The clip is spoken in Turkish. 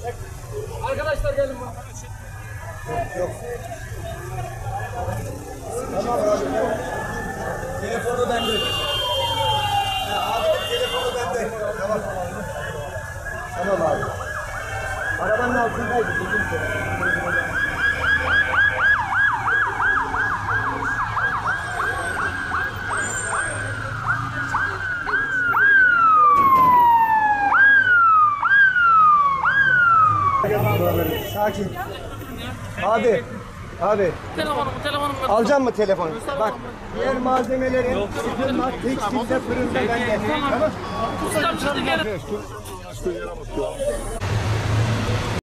Arkadaşlar gelin bak. Yok. Tamam abi. Telefonu bende. Abi telefonu bende. Tamam. Tamam abi. Arabanın altındaydı. Sakin. Abi. Telefonum var. Alacağım mı telefonu? Bak, diğer malzemelerin sıkılmak, tekstilde, fırında bende. Tamam. Ustam şimdi gelin.